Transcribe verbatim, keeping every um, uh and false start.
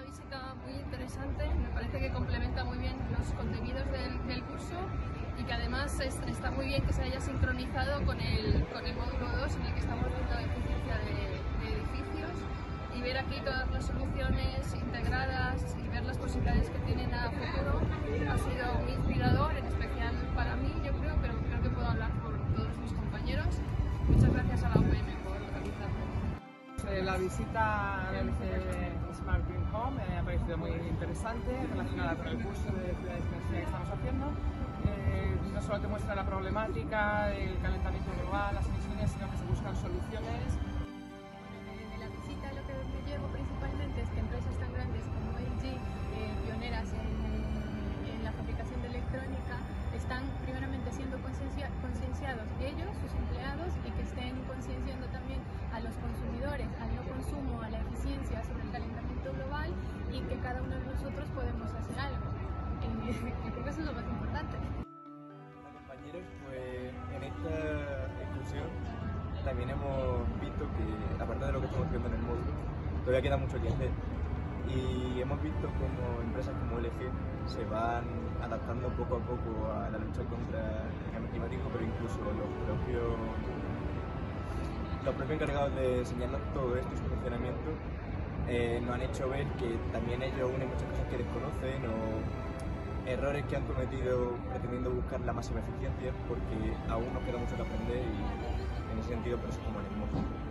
una visita muy interesante, me parece que complementa muy bien los contenidos del, del curso y que además es, está muy bien que se haya sincronizado con el, con el módulo dos en el que estamos viendo eficiencia de, de edificios, y ver aquí todas las soluciones integradas y ver las posibilidades que tienen a futuro ha sido muy inspirador, en especial para mí, yo creo, pero creo que puedo hablar por todos mis compañeros. Muchas gracias a la U P M por organizarlo. La visita al L G Smart Green Home me ha parecido muy interesante, relacionada con el curso de ciudades de energía que estamos haciendo. Eh, no solo te muestra la problemática, el calentamiento global, las emisiones, sino que se buscan soluciones. De la visita lo que me llevo principalmente es que empresas tan grandes como L G, eh, pioneras en, en la fabricación de electrónica, están primeramente siendo concienciados ellos, sus empleados, y que estén concienciando también a los consumidores, al no consumo, a la eficiencia sobre el calentamiento global, y que cada uno de nosotros podemos hacer algo. Eh, yo creo que eso es lo más importante. Hola compañeros, pues en esta excursión también hemos visto que, aparte de lo que estamos viendo en el módulo, todavía queda mucho que hacer. Y hemos visto como empresas como L G se van adaptando poco a poco a la lucha contra el cambio climático, pero incluso los propios, los propios encargados de enseñarnos todo esto y su funcionamiento eh, nos han hecho ver que también ellos unen muchas cosas que desconocen o errores que han cometido pretendiendo buscar la máxima eficiencia, porque aún nos queda mucho que aprender y en ese sentido por eso es como el hermoso.